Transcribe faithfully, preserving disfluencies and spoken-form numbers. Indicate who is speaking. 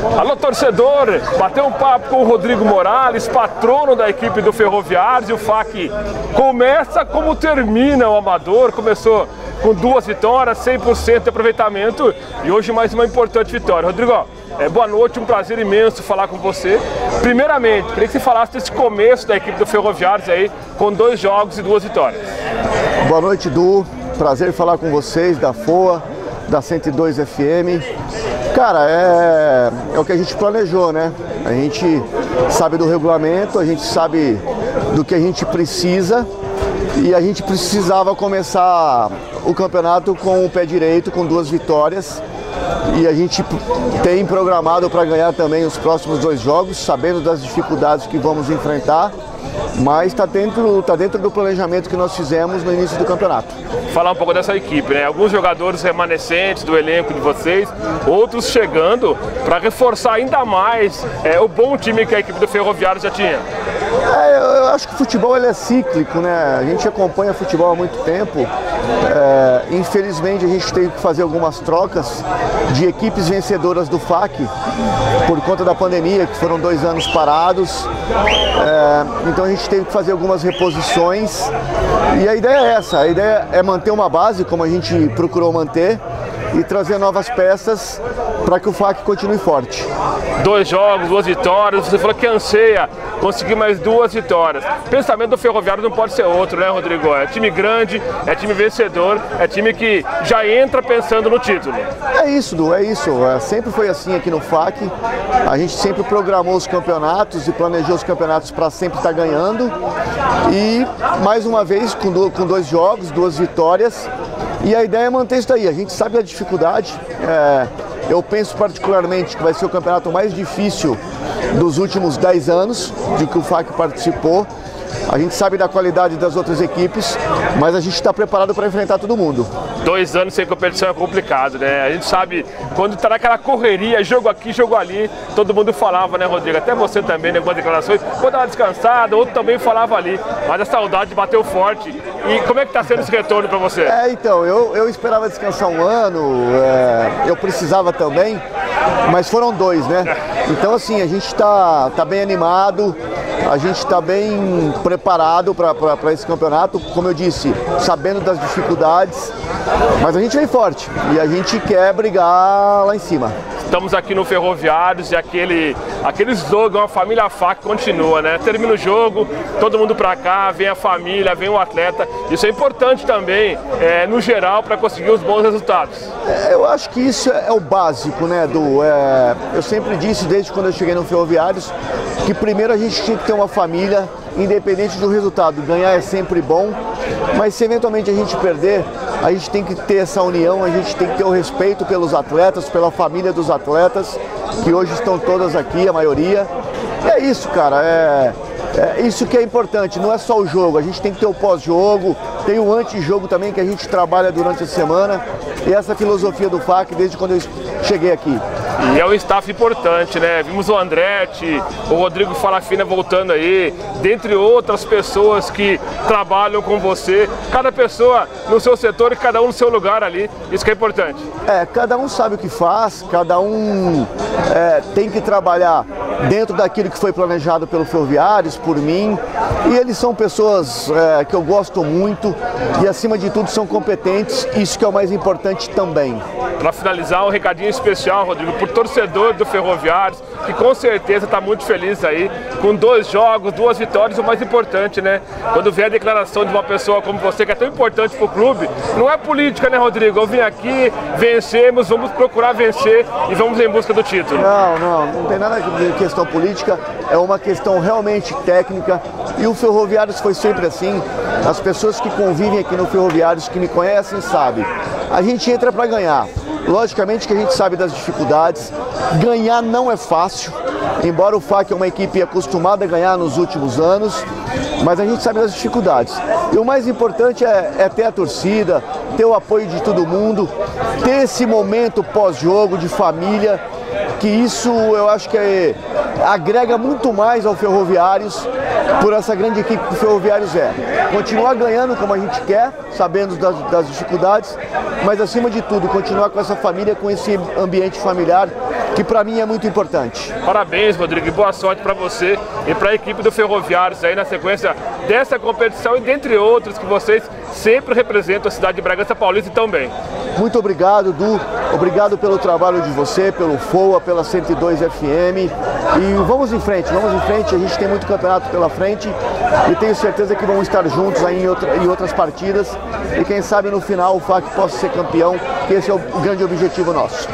Speaker 1: Alô, torcedor! Bateu um papo com o Rodrigo Morales, patrono da equipe do Ferroviários, e o F A C começa como termina o amador. Começou com duas vitórias, cem por cento de aproveitamento, e hoje mais uma importante vitória. Rodrigo, é, boa noite, um prazer imenso falar com você. Primeiramente, queria que você falasse desse começo da equipe do Ferroviários aí, com dois jogos e duas vitórias.
Speaker 2: Boa noite, Du. Prazer falar com vocês da F O A, da cento e dois F M. Cara, é, é o que a gente planejou, né? A gente sabe do regulamento, a gente sabe do que a gente precisa, e a gente precisava começar o campeonato com o pé direito, com duas vitórias. E a gente tem programado para ganhar também os próximos dois jogos, sabendo das dificuldades que vamos enfrentar, mas está dentro, tá dentro do planejamento que nós fizemos no início do campeonato.
Speaker 1: Falar um pouco dessa equipe, né? Alguns jogadores remanescentes do elenco de vocês, outros chegando para reforçar ainda mais é, o bom time que a equipe do Ferroviário já tinha.
Speaker 2: É, eu acho que o futebol ele é cíclico, né? A gente acompanha futebol há muito tempo. É, infelizmente a gente teve que fazer algumas trocas de equipes vencedoras do F A C por conta da pandemia, que foram dois anos parados. É, então a gente teve que fazer algumas reposições, e a ideia é essa, a ideia é manter uma base, como a gente procurou manter, e trazer novas peças para que o F A C continue forte.
Speaker 1: Dois jogos, duas vitórias, você falou que anseia conseguir mais duas vitórias. O pensamento do Ferroviário não pode ser outro, né, Rodrigo? É time grande, é time vencedor, é time que já entra pensando no título. É
Speaker 2: isso, Du, é isso. É, sempre foi assim aqui no F A C. A gente sempre programou os campeonatos e planejou os campeonatos para sempre estar ganhando. E, mais uma vez, com, do, com dois jogos, duas vitórias. E a ideia é manter isso daí. A gente sabe a dificuldade. É, eu penso particularmente que vai ser o campeonato mais difícil dos últimos dez anos de que o F A C participou. A gente sabe da qualidade das outras equipes, mas a gente está preparado para enfrentar todo mundo. Dois anos sem competição é complicado, né? A gente sabe, quando está naquela correria, jogo aqui, jogo ali, todo mundo falava, né, Rodrigo? Até você também, né, com as declarações, vou dar uma descansada, outro também falava ali, mas a saudade bateu forte. E como é que está sendo esse retorno para você? É, então, eu, eu esperava descansar um ano, é, eu precisava também, mas foram dois, né? Então, assim, a gente está tá bem animado, a gente está bem preparado para esse campeonato, como eu disse, sabendo das dificuldades, mas a gente vem forte e a gente quer brigar lá em cima. Estamos aqui no Ferroviários e aquele, aquele slogan, a família F A C continua, né? Termina o jogo, todo mundo pra cá, vem a família, vem o atleta. Isso é importante também, é, no geral, para conseguir os bons resultados. É, eu acho que isso é o básico, né, Du? É, eu sempre disse, desde quando eu cheguei no Ferroviários, que primeiro a gente tinha que ter uma família, independente do resultado. Ganhar é sempre bom, mas se eventualmente a gente perder, a gente tem que ter essa união, a gente tem que ter o respeito pelos atletas, pela família dos atletas, que hoje estão todas aqui, a maioria. E é isso, cara, é, é isso que é importante, não é só o jogo, a gente tem que ter o pós-jogo, tem o anti-jogo também que a gente trabalha durante a semana, e essa filosofia do F A C desde quando eu cheguei aqui. E é um staff importante, né? Vimos o Andretti, o Rodrigo Falafina voltando aí, dentre outras pessoas que trabalham com você. Cada pessoa no seu setor e cada um no seu lugar ali, isso que é importante. É, cada um sabe o que faz, cada um é, tem que trabalhar dentro daquilo que foi planejado pelo Ferroviários, por mim. E eles são pessoas é, que eu gosto muito e, acima de tudo, são competentes, isso que é o mais importante também. Para finalizar, um recadinho especial, Rodrigo, por torcedor do Ferroviários, que com certeza está muito feliz aí, com dois jogos, duas vitórias, o mais importante, né? Quando vê a declaração de uma pessoa como você, que é tão importante para o clube, não é política, né, Rodrigo? Eu vim aqui, vencemos, vamos procurar vencer e vamos em busca do título. Não, não, não tem nada de questão política, é uma questão realmente técnica, e o Ferroviários foi sempre assim. As pessoas que convivem aqui no Ferroviários, que me conhecem, sabem. A gente entra para ganhar. Logicamente que a gente sabe das dificuldades, ganhar não é fácil, embora o F A C é uma equipe acostumada a ganhar nos últimos anos, mas a gente sabe das dificuldades. E o mais importante é, é ter a torcida, ter o apoio de todo mundo, ter esse momento pós-jogo de família, que isso eu acho que é, agrega muito mais ao Ferroviários por essa grande equipe que o Ferroviários é. Continuar ganhando como a gente quer, sabendo das, das dificuldades, mas acima de tudo, continuar com essa família, com esse ambiente familiar que para mim é muito importante.
Speaker 1: Parabéns, Rodrigo, e boa sorte para você e para a equipe do Ferroviários aí na sequência dessa competição e dentre outros que vocês sempre representam a cidade de Bragança Paulista tão bem.
Speaker 2: Muito obrigado, Du. Obrigado pelo trabalho de você, pelo F O A, pela cento e dois F M. E vamos em frente, vamos em frente. A gente tem muito campeonato pela frente e tenho certeza que vamos estar juntos aí em, outra, em outras partidas. E quem sabe no final o F A C possa ser campeão, que esse é o grande objetivo nosso.